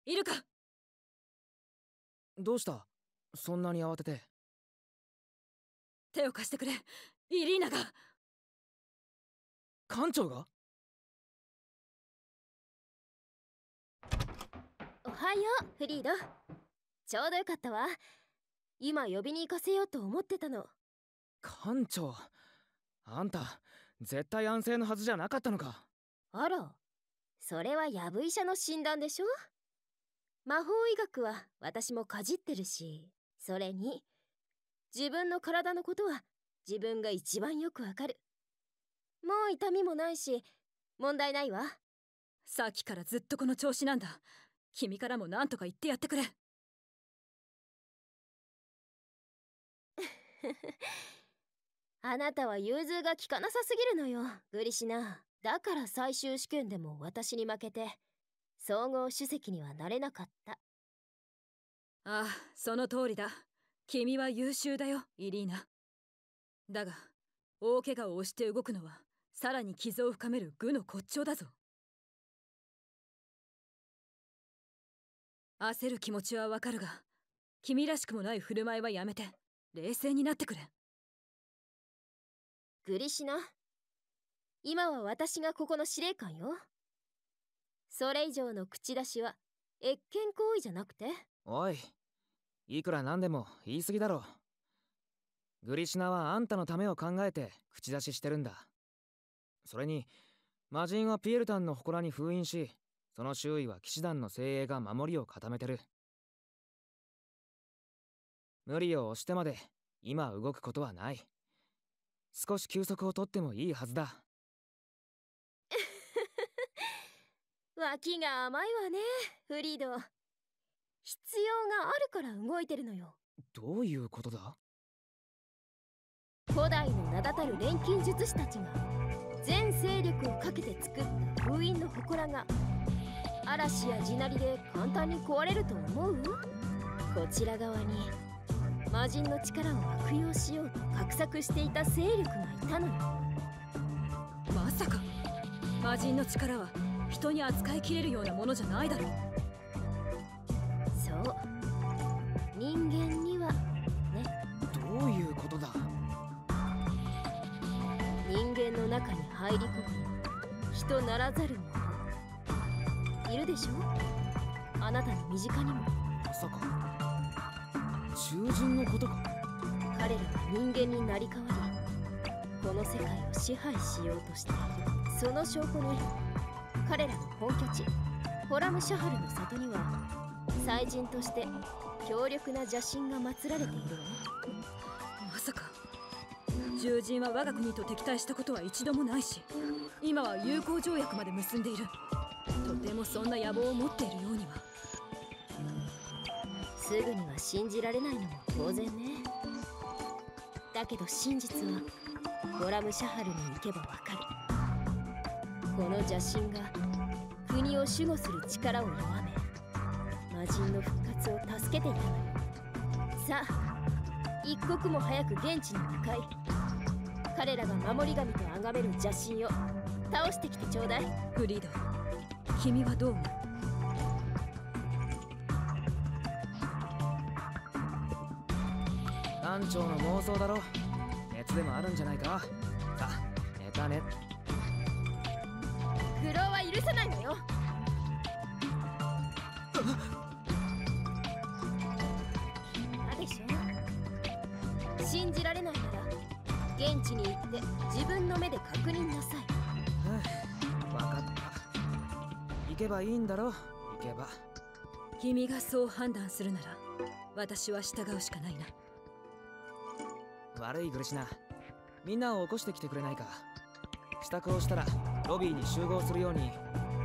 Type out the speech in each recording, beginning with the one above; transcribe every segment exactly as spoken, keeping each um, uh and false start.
いるか？ どうした？そんなに慌てて。 手を貸してくれ、イリーナが。 艦長が？ おはよう、フリード。ちょうどよかったわ。今呼びに行かせようと思ってたの。 艦長、あんた絶対安静のはずじゃなかったのか？ あら、それはヤブ医者の診断でしょ。魔法医学は私もかじってるし、それに自分の体のことは自分が一番よくわかる。もう痛みもないし問題ないわ。 さっきからずっとこの調子なんだ。君からも何とか言ってやってくれ。 あなたは融通が利かなさすぎるのよ、グリシナ。だから最終試験でも私に負けて総合主席にはなれなかった。ああ、その通りだ。君は優秀だよ、イリーナ。だが大怪我を押して動くのはさらに傷を深める愚の骨頂だぞ。焦る気持ちはわかるが、君らしくもない振る舞いはやめて冷静になってくれ。 グリシナ、今は私がここの司令官よ。それ以上の口出しは越権行為じゃなくて。 おい、いくらなんでも言い過ぎだろ。グリシナはあんたのためを考えて口出ししてるんだ。それに魔人はピエルタンの祠に封印し、その周囲は騎士団の精鋭が守りを固めてる。無理を押してまで今動くことはない。少し休息を取ってもいいはずだ。 脇が甘いわね、フリード。必要があるから動いてるのよ。 どういうことだ？ 古代の名だたる錬金術師たちが全勢力をかけて作った封印の祠が嵐や地鳴りで簡単に壊れると思う？こちら側に魔人の力を悪用しようと画策していた勢力がいたのよ。 まさか魔人の力は人に扱いきれるようなものじゃないだろう。 そう、人間にはね。 どういうことだ？ 人間の中に入り込む人ならざる者いるでしょ。あなたの身近にも。 まさか囚人のことか？ 彼らは人間になり変わりこの世界を支配しようとしている。その証拠に彼らの本拠地ホラムシャハルの里には祭人として強力な邪神が祀られているわ。 まさか獣人は我が国と敵対したことは一度もないし、今は友好条約まで結んでいる。とてもそんな野望を持っているようには。 すぐには信じられないのも当然ね。だけど真実はホラムシャハルに行けばわかる。この邪神が国を守護する力を弱め魔人の復活を助けていたのよ。さあ一刻も早く現地に向かい彼らが守り神と崇める邪神を倒してきてちょうだい。 フリード、君はどう思う？ 艦長の妄想だろ。熱でもあるんじゃないか。さあ寝たね。 愚弄は許さないのよ。あでしょ。信じられないなら現地に行って自分の目で確認なさい。 分かった。行けばいいんだろ。行けば。 君がそう判断するなら私は従うしかないな。 悪いグリシナ、みんなを起こしてきてくれないか。支度をしたらロビーに集合するように。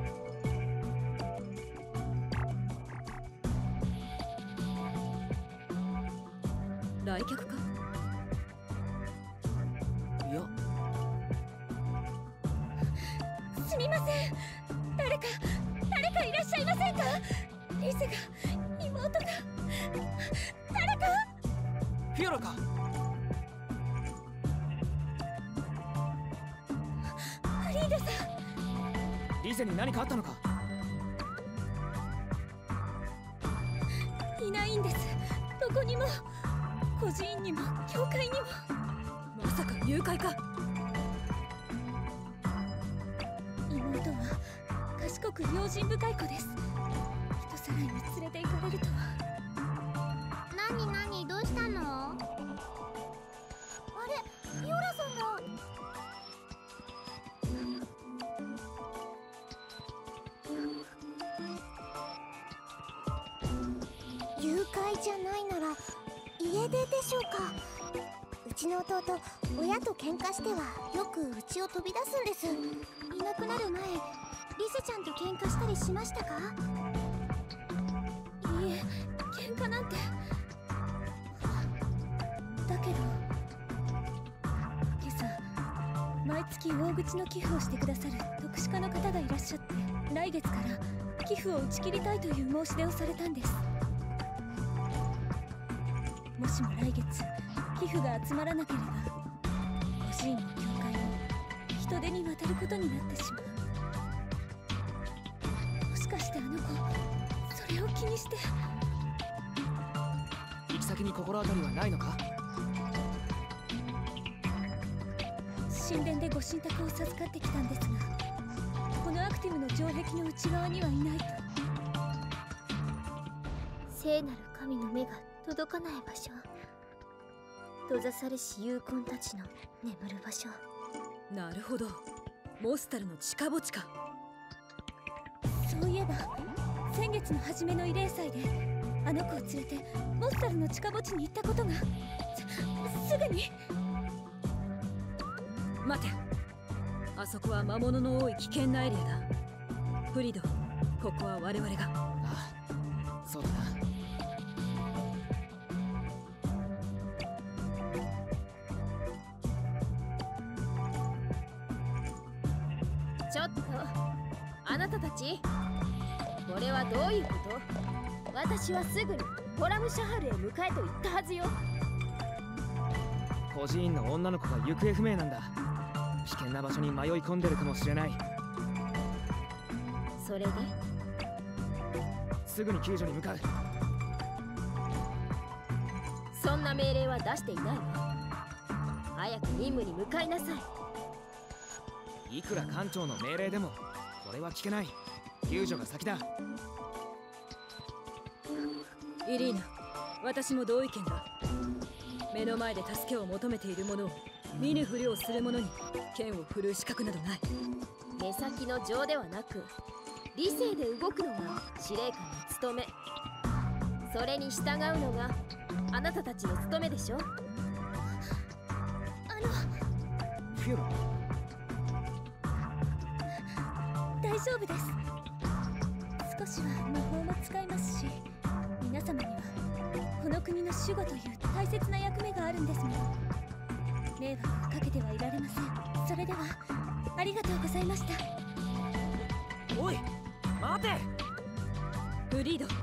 来客か？ いや。 すみません、誰か誰かいらっしゃいませんか？リゼが妹が誰か。 フィオラか？ フリードさん。 リゼに何かあったのか？ ないんです。どこにも、孤児院にも教会にも。 まさか誘拐か。 妹は賢く用心深い子です。人さらいに連れて行かれるとは。 なになに、どうしたの？あれ、フィオラさんが。誘拐じゃないなら家出でしょうか。うちの弟、親と喧嘩してはよくうちを飛び出すんです。いなくなる前、リセちゃんと喧嘩したりしましたか？ いいえ、喧嘩なんて。だけど今朝、毎月大口の寄付をしてくださる特殊家の方がいらっしゃって、来月から寄付を打ち切りたいという申し出をされたんです。もしも来月寄付が集まらなければ、孤児院の教会も人手に渡ることになってしまう。もしかしてあの子、それを気にして。 行き先に心当たりはないのか？ 神殿でご神託を授かってきたんですが、このアクティブの城壁の内側にはいないと。 聖なる神の目が届かない場所、閉ざされし勇魂たちの眠る場所。 なるほど、モスタルの地下墓地か。 そういえば先月の初めの慰霊祭であの子を連れてモスタルの地下墓地に行ったことが。す, すぐに。 待て、あそこは魔物の多い危険なエリアだ。フリド、ここは我々が。 ああ、そうだな。 ちょっと、あなたたち、これはどういうこと？私はすぐにホラムシャハルへ向かえと言ったはずよ。 孤児院の女の子が行方不明なんだ。危険な場所に迷い込んでるかもしれない。 それですぐに救助に向かう。 そんな命令は出していないわ。早く任務に向かいなさい。 いくら艦長の命令でもこれは聞けない。救助が先だ。 イリーナ、私も同意見だ。目の前で助けを求めている者を見ぬふりをする者に剣を振るう資格などない。 目先の情ではなく理性で動くのが司令官の務め。それに従うのがあなたたちの務めでしょ。あのフィオラ、 大丈夫です。少しは魔法も使いますし、皆様にはこの国の守護という大切な役目があるんですもの。迷惑をかけてはいられません。それではありがとうございました。 おい待て。 フリード、 さ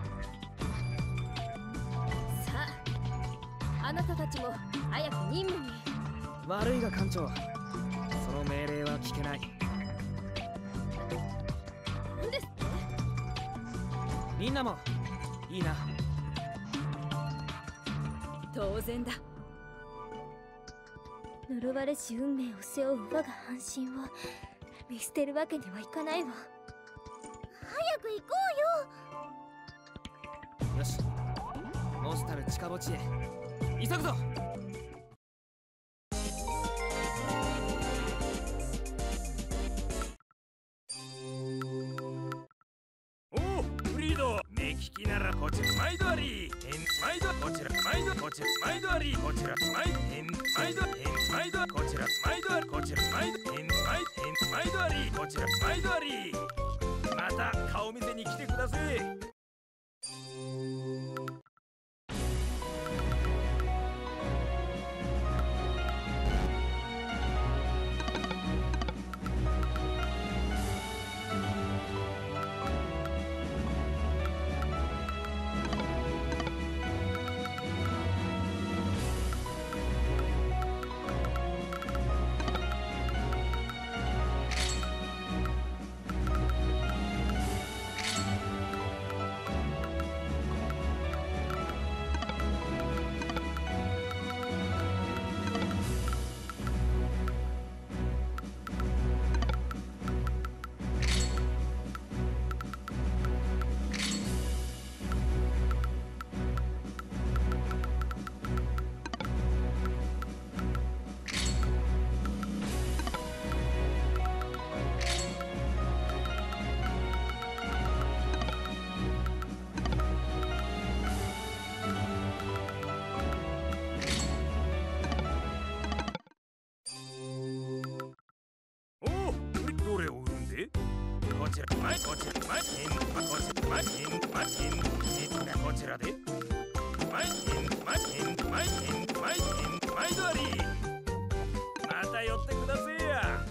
あ、あなたたちも早く任務に。 悪いが艦長、その命令は聞けない。 なんですって？ みんなもいいな。 当然だ。 呪われし運命を背負う我が半身を見捨てるわけにはいかないわ。 早く行こうよ。 よし、モスタル地下墓地へ急ぐぞ。 おお、フリード、目利きならこちら毎度あり。毎度こちら毎度こちら毎度あり。こちら毎度毎度毎度こちら毎度あり。こちら毎度毎度あり。こちら毎度あり。また顔見せに来てください。 ちら前こちら前変こちら前変前変実がこちらで前変前変前変前変前通りまた寄ってくだせえや。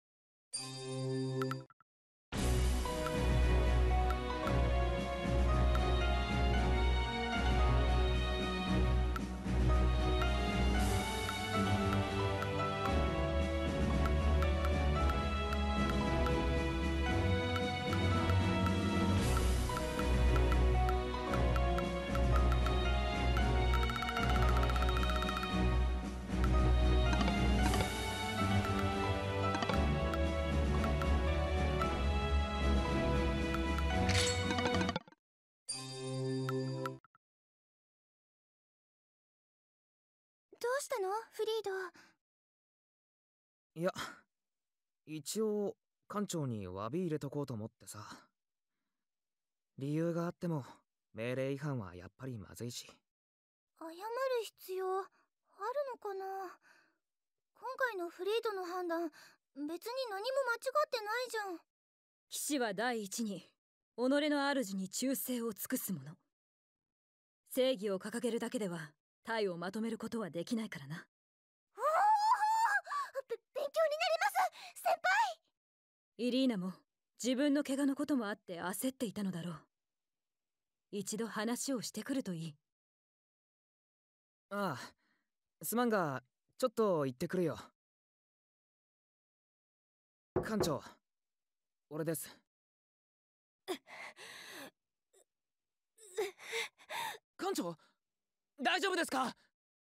どうしたのフリード。 いや、一応館長に詫び入れとこうと思ってさ。理由があっても命令違反はやっぱりまずいし。 謝る必要あるのかな。今回のフリードの判断、別に何も間違ってないじゃん。 騎士は第一に己の主に忠誠を尽くすもの。正義を掲げるだけでは隊をまとめることはできないからな。 おお、べ勉強になります先輩。 イリーナも自分の怪我のこともあって焦っていたのだろう。一度話をしてくるといい。 ああ、すまんがちょっと行ってくるよ。館長、俺です。館長、大丈夫ですか？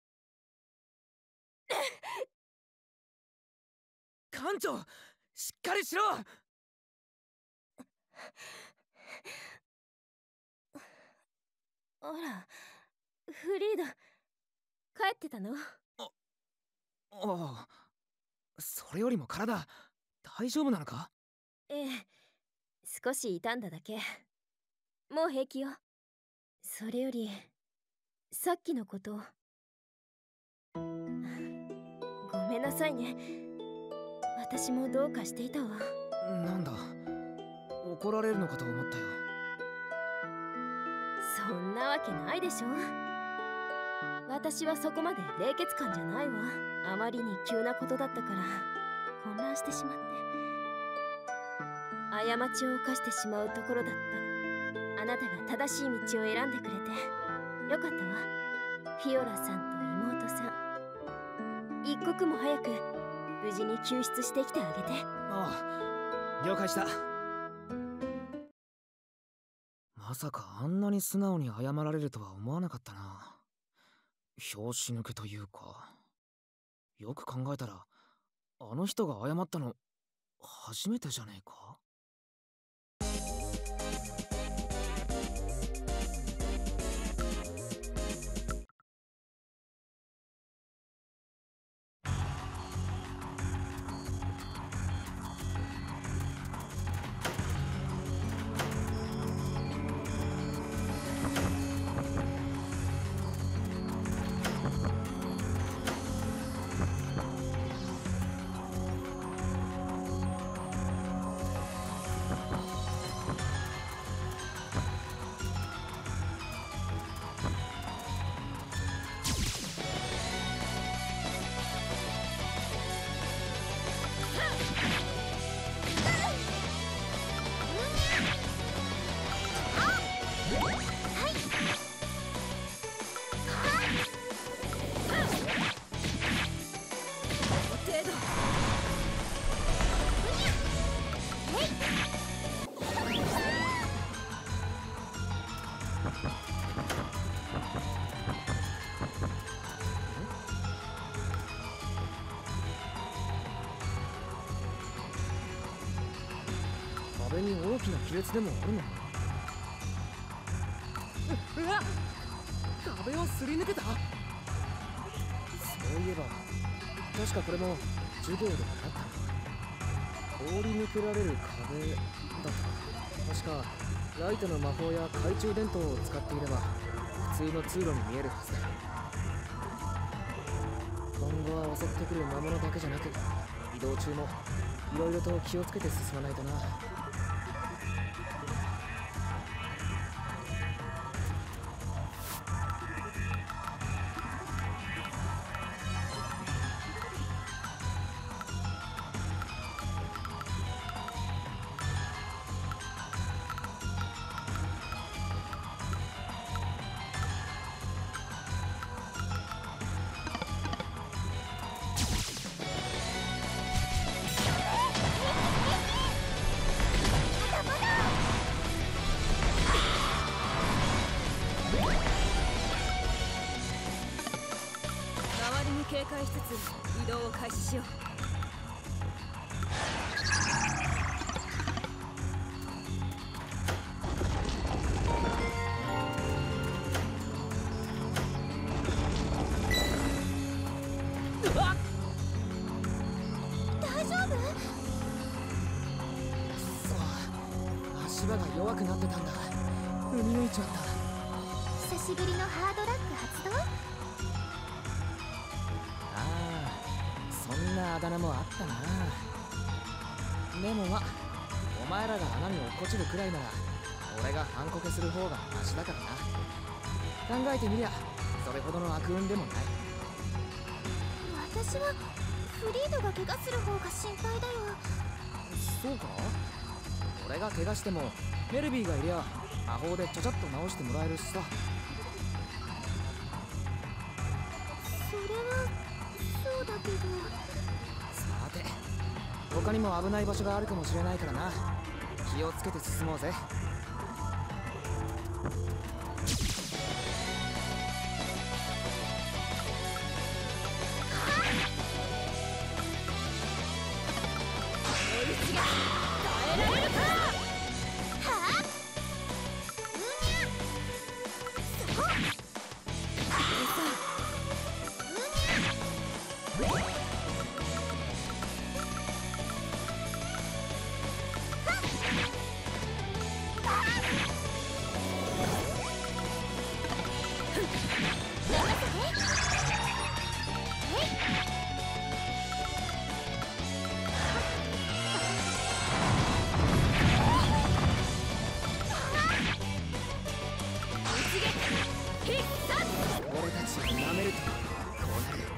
館長、しっかりしろ！ あら、フリード、帰ってたの？ ああ、それよりも体、大丈夫なのか？ ええ、少し傷んだだけ。もう平気よ。それより、さっきのこと。ごめんなさいね。私もどうかしていたわ。 なんだ、怒られるのかと思ったよ。 そんなわけないでしょ。私はそこまで冷血感じゃないわ。あまりに急なことだったから混乱してしまって、過ちを犯してしまうところだった。あなたが正しい道を選んでくれてよかったわ。フィオラさんと妹さん、一刻も早く無事に救出してきてあげて。 ああ、了解した。まさかあんなに素直に謝られるとは思わなかったな。拍子抜けというか。よく考えたらあの人が謝ったの初めてじゃねえか。壁に大きな亀裂でもあるのか。うわっ、壁をすり抜けた。そういえば確かこれも授業で習った。通り抜けられる壁だった。確かライトの魔法や懐中電灯を使っていれば普通の通路に見えるはずだ。今後は襲ってくる魔物だけじゃなく移動中もいろいろと気をつけて進まないとな。 返しつつ移動を開始しよう。 大丈夫？ そう足場が弱くなってたんだ。踏み抜いちゃった。 久しぶりのハードラック発動？ ああ、そんなあだ名もあったな。でもま、お前らが穴に落っこちるくらいなら俺が反こけする方がマシだからな。考えてみりゃそれほどの悪運でもない。 私はフリードが怪我する方が心配だよ。 そうか？俺が怪我してもメルビーがいりゃ魔法でちゃちゃっと治してもらえるしさ。 それはそうだけど。 さて、他にも危ない場所があるかもしれないからな。気をつけて進もうぜ。俺たちを舐めるとこうなる。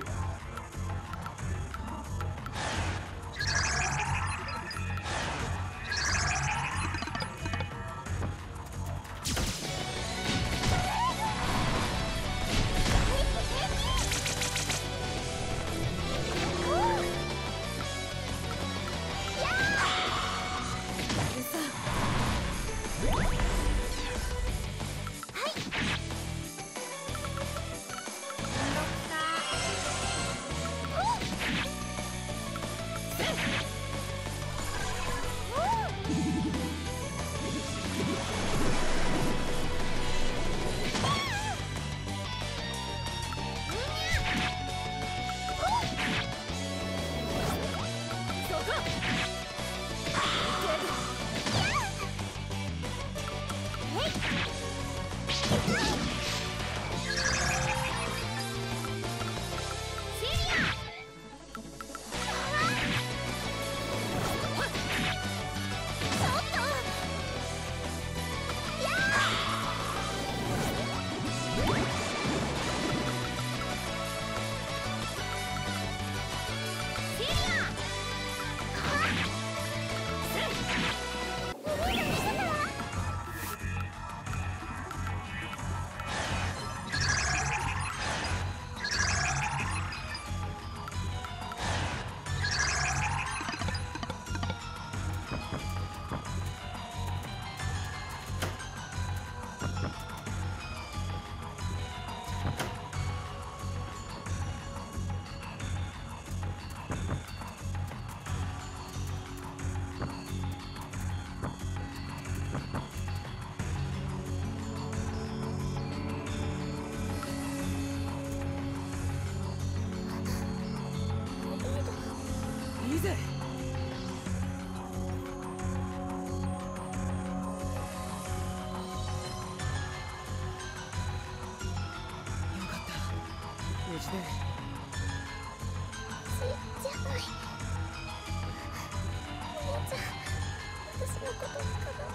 いいぜ。よかった、無事で。 ちっちゃない。お姉ちゃん、私のことをかば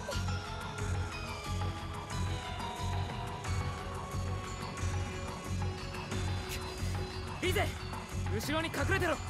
って。 いいぜ、後ろに隠れてろ。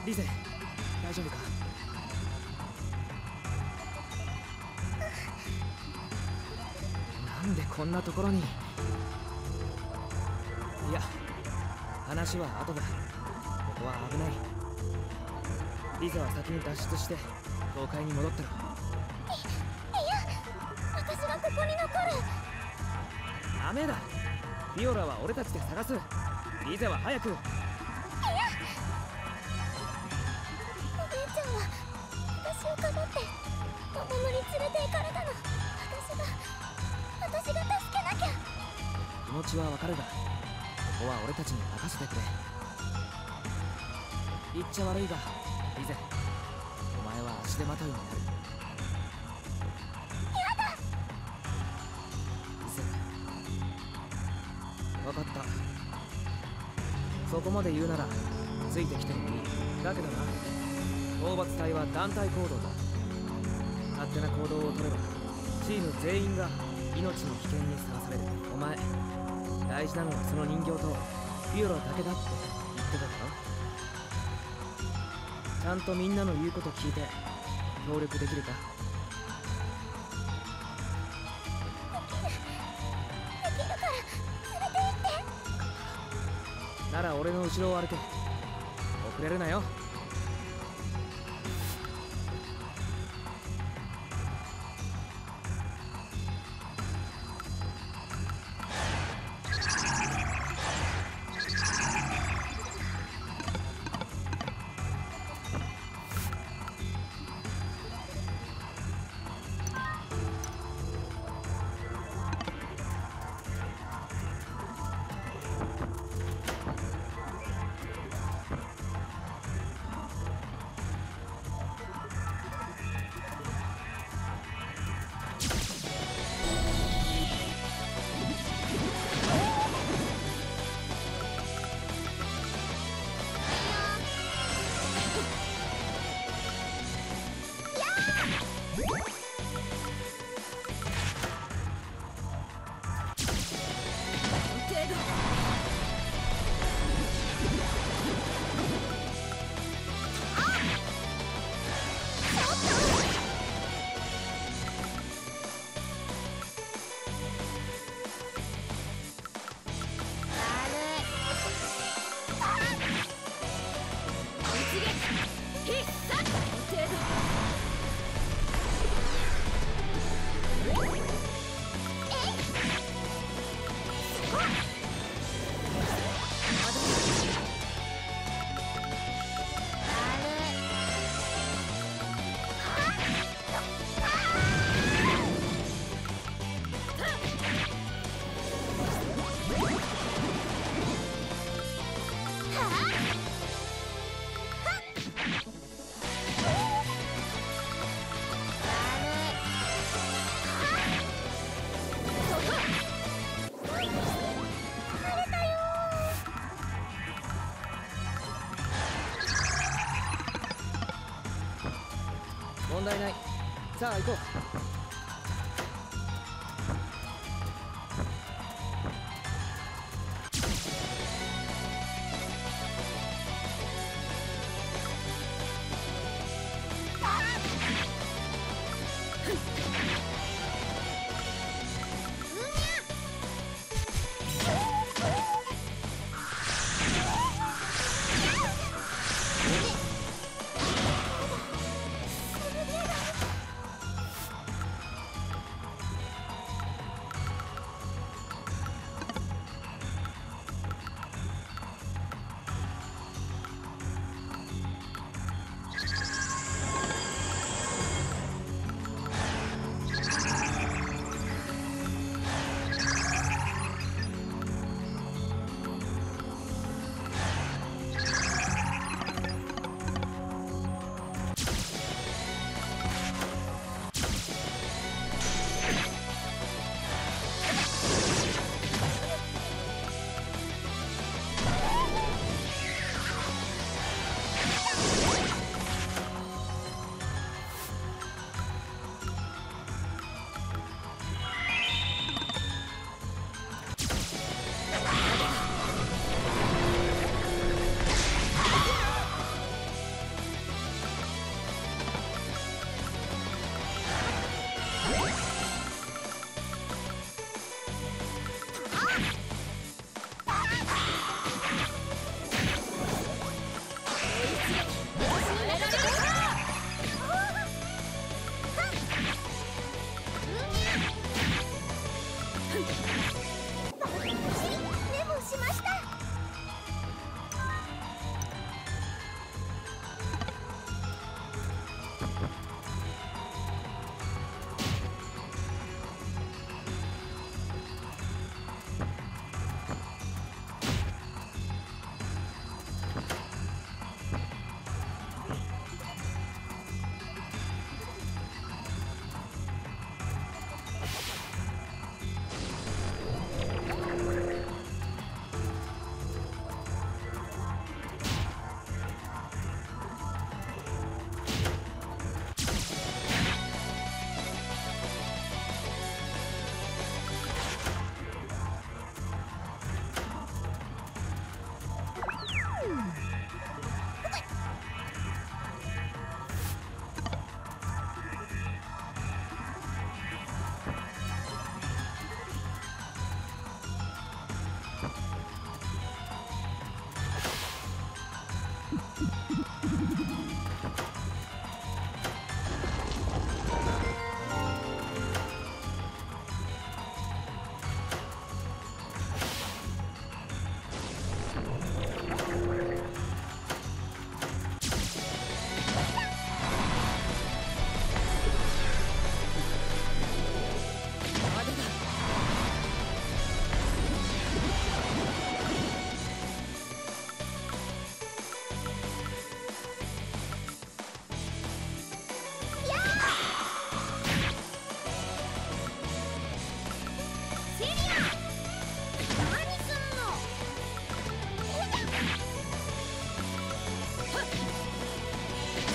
リゼ、大丈夫か？なんでこんなところに。いや、話は後だ。ここは危ない。リゼは先に脱出して教会に戻ってろ。 い、いや、私がここに残る。 ダメだ。フィオラは俺たちで探す。リゼは早く。 いや、お姉ちゃんは私をかばって魔物に連れて行かれたの。私が私が助けなきゃ。 気持ちはわかるが、ここは俺たちに任せてくれ。言っちゃ悪いが、リゼ、お前は足手まといになる。 やだ。 リゼ、分かった。そこまで言うならついてきてもいい。だけどな、討伐隊は団体行動だ。勝手な行動を取ればチーム全員が命の危険にさらされる。お前、大事なのはその人形とフィオラだけだって言ってただろ。ちゃんとみんなの言うこと聞いて協力できるか？ できるから連れて行って。 なら俺の後ろを歩け。遅れるなよ。問題ない。さあ行こう。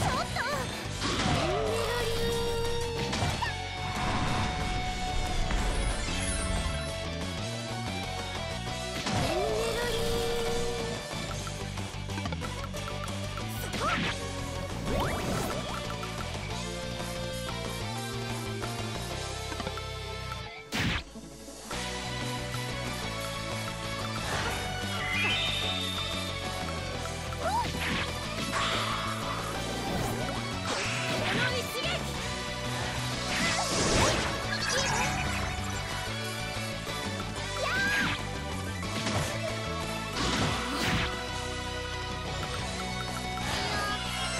こ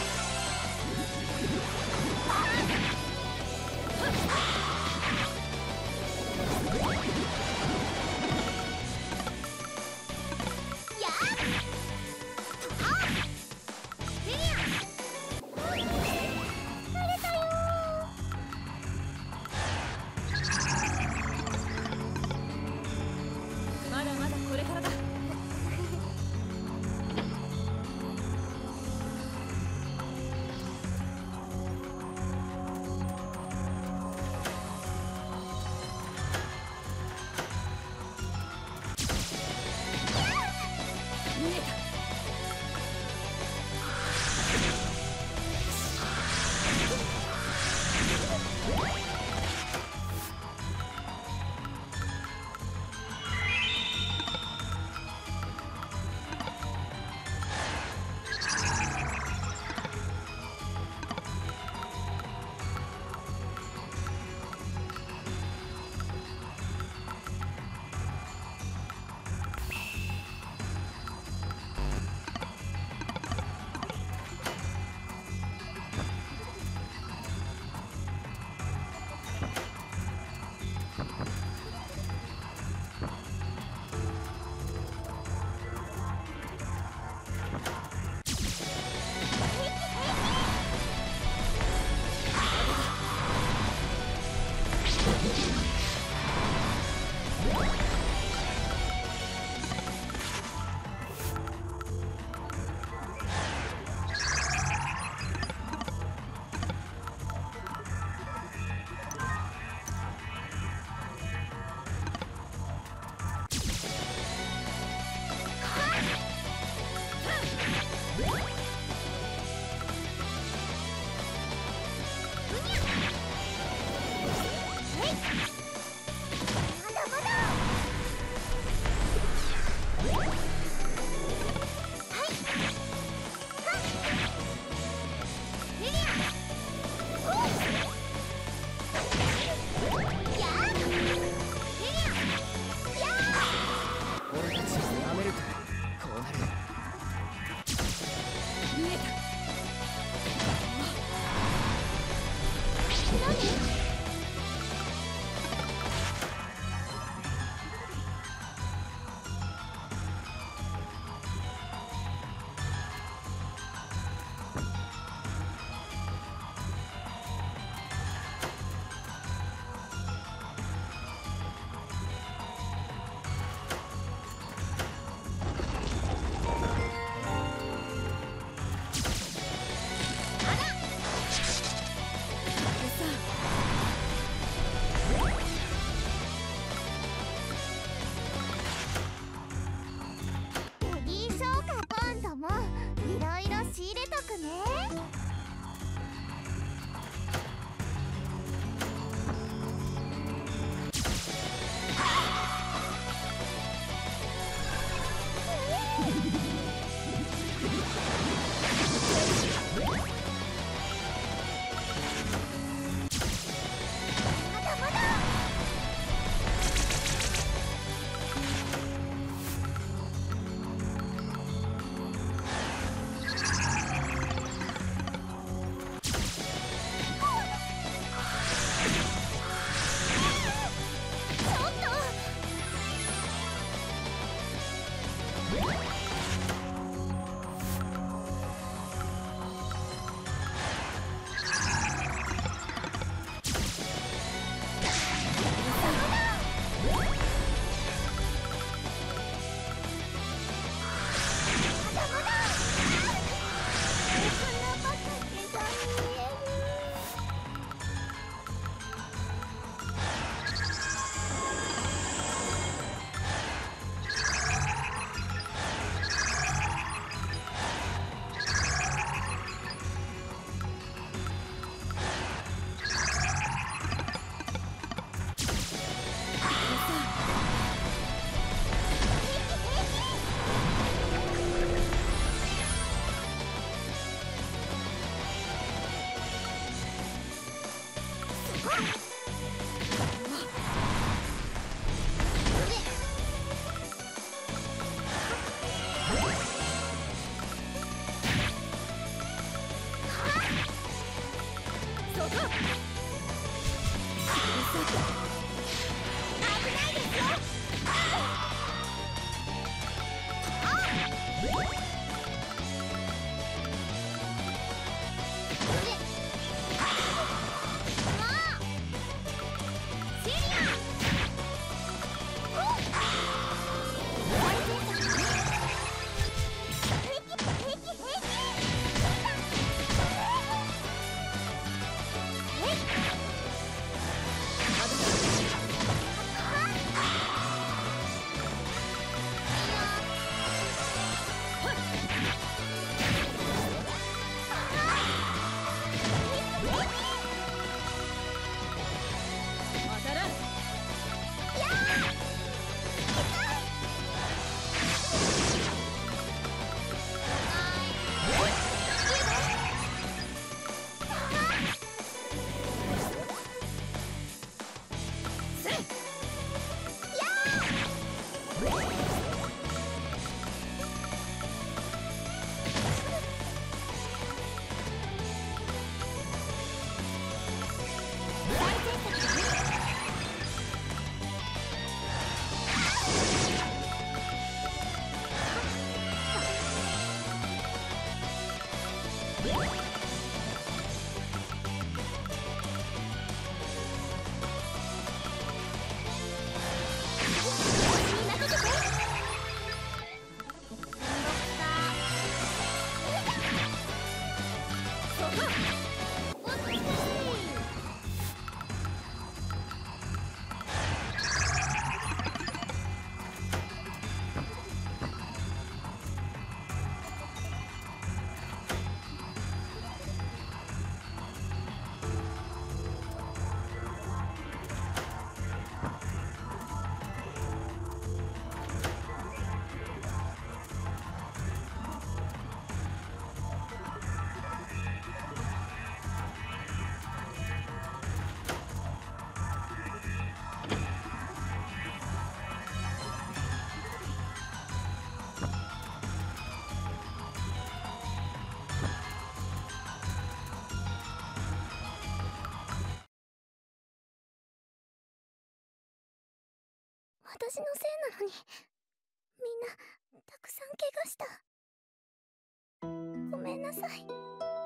私のせいなのにみんなたくさん怪我した。ごめんなさい。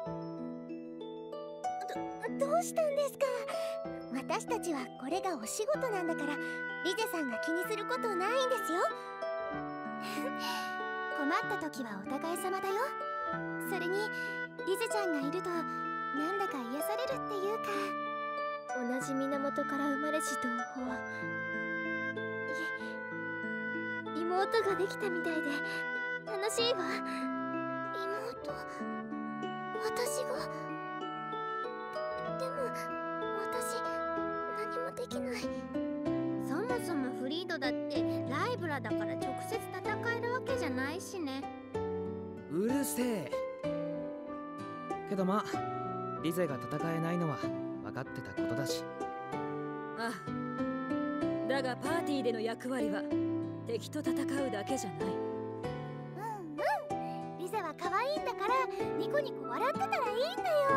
ど、どうしたんですか？私たちはこれがお仕事なんだから、リゼさんが気にすることないんですよ。困った時はお互い様だよ。それにリゼちゃんがいるとなんだか癒されるっていうか、同じ源から生まれし同胞、妹ができたみたいで楽しいわ。妹、私が。でも私何もできない。 そもそもフリードだってライブラだから直接戦えるわけじゃないしね。 うるせえ。けどまあリゼが戦えないのは分かってたことだし。 ああ、だがパーティーでの役割は敵と戦うだけじゃない。 うんうん、リゼは可愛いんだからニコニコ笑ってたらいいんだよ。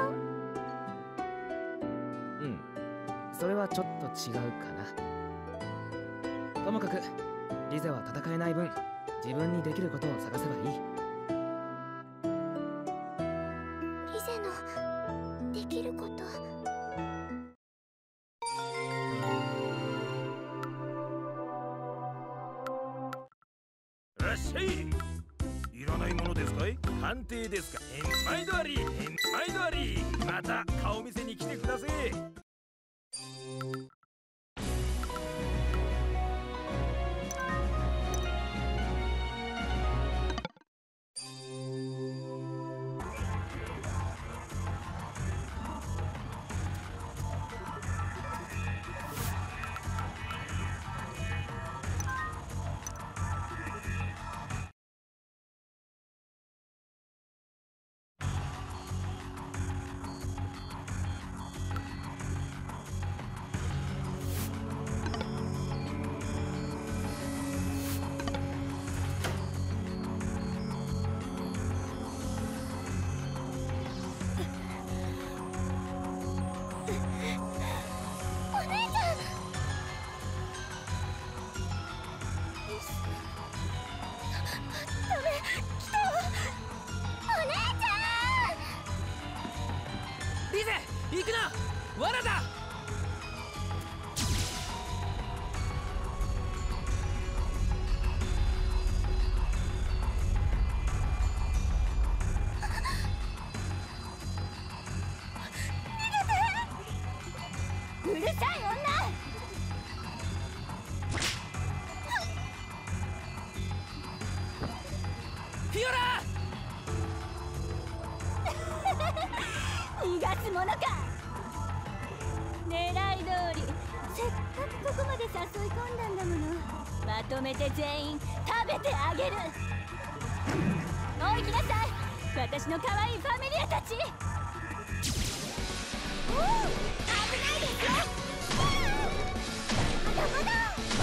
うん、それはちょっと違うかな。ともかくリゼは戦えない分自分にできることを探せばいい。 リゼのできること。 らっしゃい。いらないものですかい？判定ですか？毎度あり、毎度あり。また顔見せに来てください。 行くな、罠だ。 うるさい女。 フィオラ逃がすものか。狙い通り、せっかくここまで誘い込んだんだもの。まとめて全員食べてあげる。おい、来なさい、私の可愛いファミリアたち。おお、危ないですよ。まだまだ。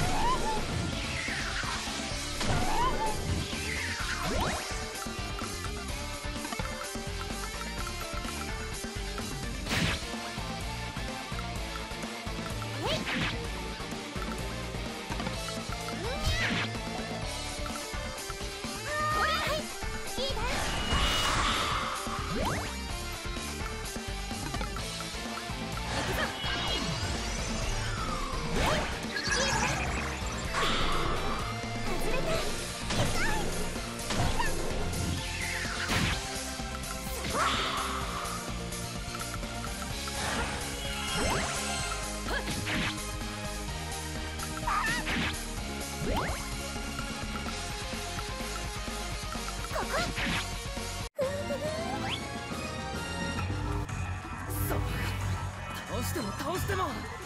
倒しても倒しても。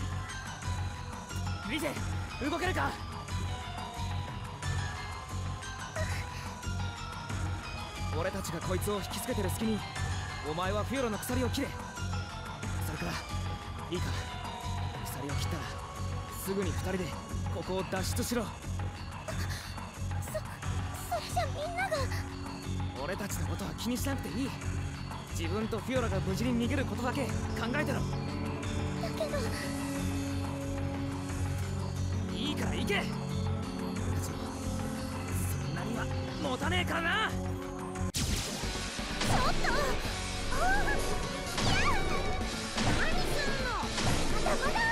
リゼ、動けるか。俺たちがこいつを引きつけてる隙にお前はフィオラの鎖を切れ。それからいいか、鎖を切ったらすぐに二人でここを脱出しろ。 そ、それじゃみんなが。 俺たちのことは気にしなくていい。自分とフィオラが無事に逃げることだけ考えてろ。 だけど、 いいから行け。俺たちもそんなには持たねえからな。 ちょっと。ああ、いや、何すんの。まだまだ。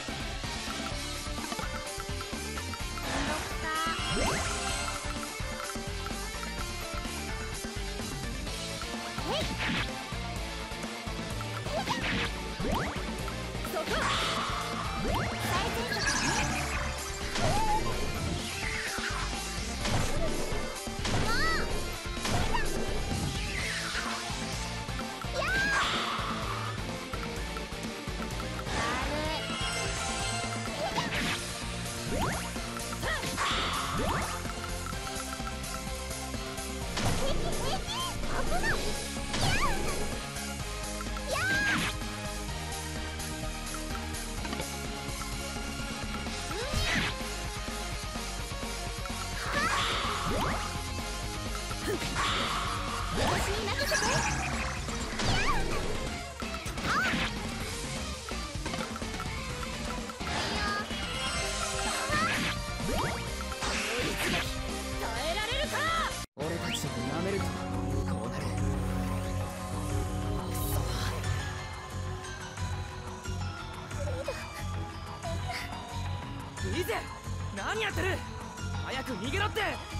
リゼ、何やってる。早く逃げろって。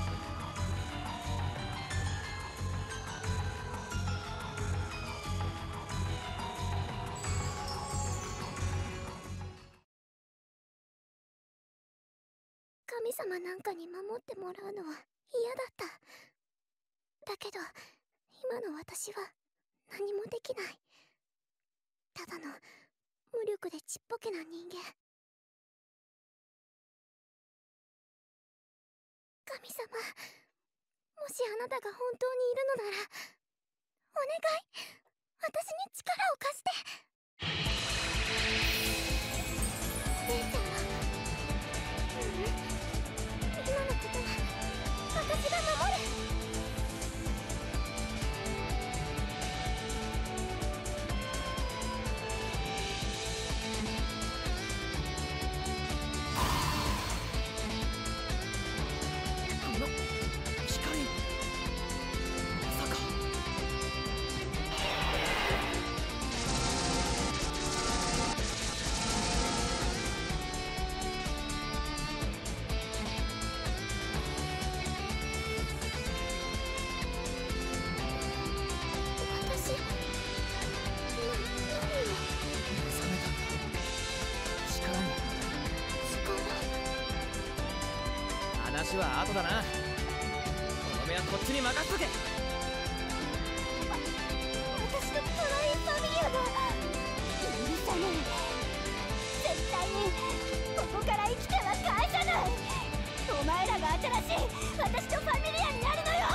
神様なんかに守ってもらうのは嫌だった。だけど今の私は何もできない。ただの無力でちっぽけな人間。神様、もしあなたが本当にいるのならお願い、私に力を貸して。姉ちゃんは、ううん、今のことは私が守る。 話は後だな。この目はこっちに任せとけ。 私とトライファミリアが許さない。絶対にここから生きては返さない。お前らが新しい私とファミリアになるのよ。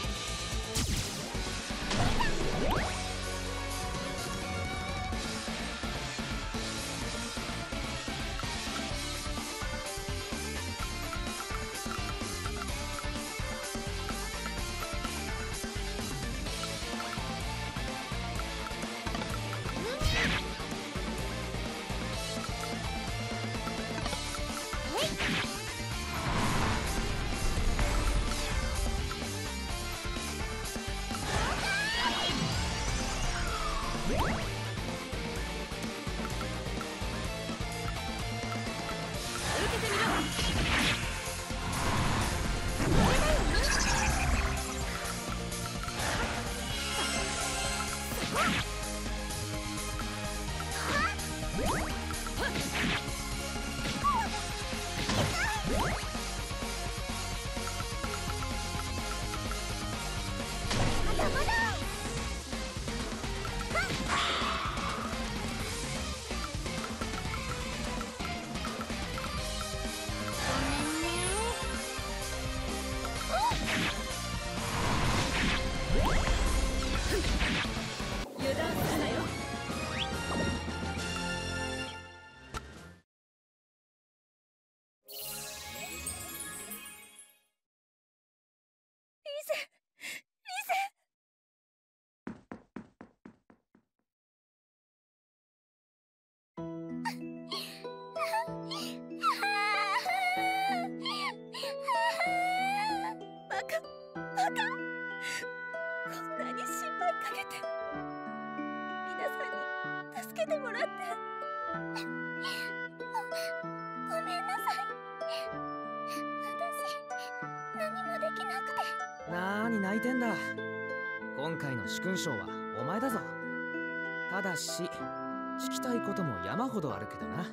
なーに泣いてんだ。今回の主勲章はお前だぞ。ただし聞きたいことも山ほどあるけどな。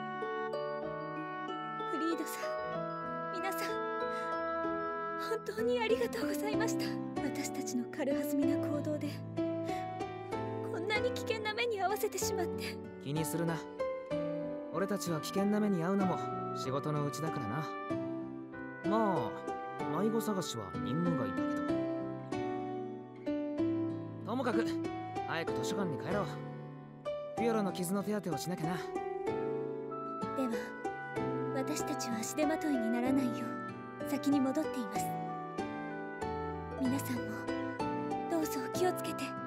フリードさん、皆さん本当にありがとうございました。私たちの軽はずみな行動でこんなに危険な目に遭わせてしまって。 気にするな。俺たちは危険な目に遭うのも仕事のうちだからな。まあ迷子探しは任務外だけど。ともかく早く図書館に帰ろう。ピュアロの傷の手当てをしなきゃな。 では私たちは足手まといにならないよう先に戻っています。皆さんもどうぞ気をつけて。